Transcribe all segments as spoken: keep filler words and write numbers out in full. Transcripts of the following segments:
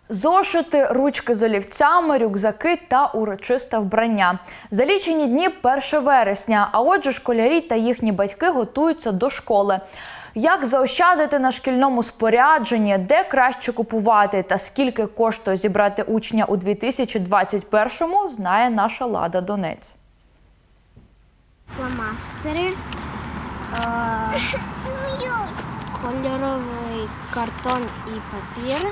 Зошити, ручки з олівцями, рюкзаки та урочисте вбрання. За лічені дні перше вересня, а отже школярі та їхні батьки готуються до школи. Як заощадити на шкільному спорядженні, де краще купувати та скільки коштує зібрати учня у дві тисячі двадцять першому, знає наша Лада Донець. Фломастери, кольоровий картон і папір,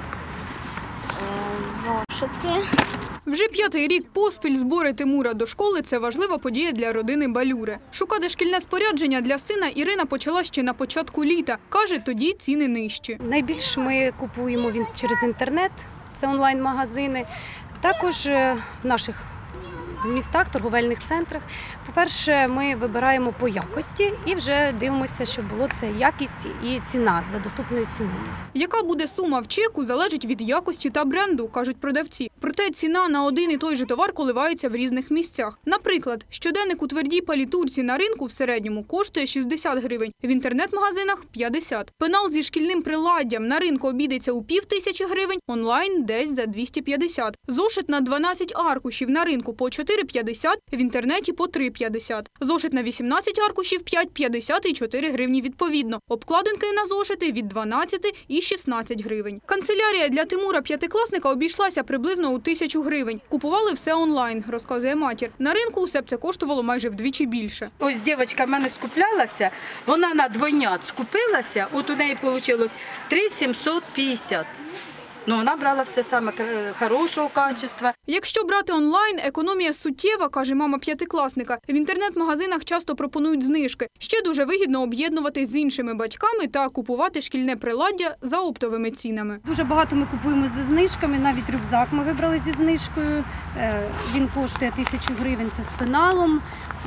зошити. Вже п'ятий рік поспіль збори Тимура до школи – це важлива подія для родини Балюри. Шукати шкільне спорядження для сина Ірина почала ще на початку літа. Каже, тоді ціни нижчі. Найбільше ми купуємо він через інтернет, це онлайн-магазини. Також в наших містах, торговельних центрах. По-перше, ми вибираємо по якості і вже дивимося, щоб було це якість і ціна за доступною ціною. Яка буде сума в чеку, залежить від якості та бренду, кажуть продавці. Проте ціна на один і той же товар коливається в різних місцях. Наприклад, щоденник у твердій палітурці на ринку в середньому коштує шістдесят гривень, в інтернет-магазинах – п'ятдесят. Пенал зі шкільним приладдям на ринку обійдеться у пів тисячі гривень, онлайн – десь за двісті п'ятдесят. Зошит на дванадцять аркушів на ринку по чотири п'ятдесят, в інтернеті по три п'ятдесят. Зошит на вісімнадцять аркушів – п'ять п'ятдесят і чотири гривні відповідно. Обкладинки на зошити від дванадцяти і шістнадцять гривень. Канцелярія для Тимура п'ятикласника обійшлася приблизно у тисячу гривень. Купували все онлайн, розказує матір. На ринку усе б це коштувало майже вдвічі більше. Ось дівчинка в мене скуплялася, вона на двойнят скупилася, от у неї вийшло три тисячі сімсот п'ятдесят. Ну, вона брала все саме хорошого качества. Якщо брати онлайн, економія суттєва, каже мама п'ятикласника. В інтернет-магазинах часто пропонують знижки. Ще дуже вигідно об'єднуватись з іншими батьками та купувати шкільне приладдя за оптовими цінами. Дуже багато ми купуємо зі знижками, навіть рюкзак ми вибрали зі знижкою. Він коштує тисячу гривень, це з пеналом.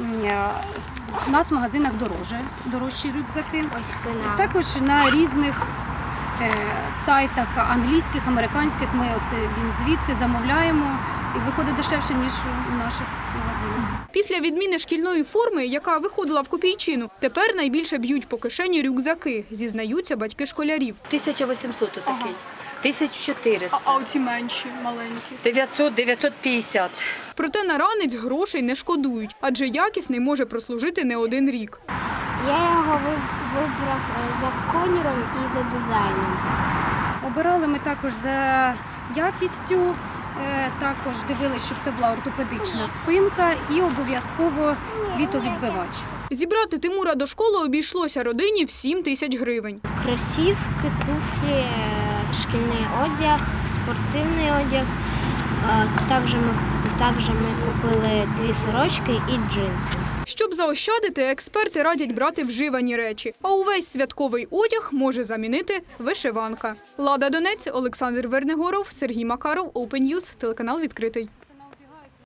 У нас в магазинах дорожче, дорожчі рюкзаки. Ось пенал. Також на різних сайтах англійських, американських ми оце він звідти замовляємо і виходить дешевше, ніж у наших магазинах. Після відміни шкільної форми, яка виходила в копійчину, тепер найбільше б'ють по кишені рюкзаки, зізнаються батьки школярів. тисяча вісімсот отакий, ага. тисяча чотириста. А оці менші, маленькі? дев'ятсот - дев'ятсот п'ятдесят. Проте на ранець грошей не шкодують, адже якісний може прослужити не один рік. Я його вибрав за кольором і за дизайном. Обирали ми також за якістю, також дивилися, щоб це була ортопедична спинка і обов'язково світовідбивач. Зібрати Тимура до школи обійшлося родині в сім тисяч гривень. Кросівки, туфлі, шкільний одяг, спортивний одяг. Також ми, також ми купили дві сорочки і джинси. Щоб заощадити, експерти радять брати вживані речі. А увесь святковий одяг може замінити вишиванка. Лада Донець, Олександр Вернигоров, Сергій Макаров, Open News, телеканал «Відкритий».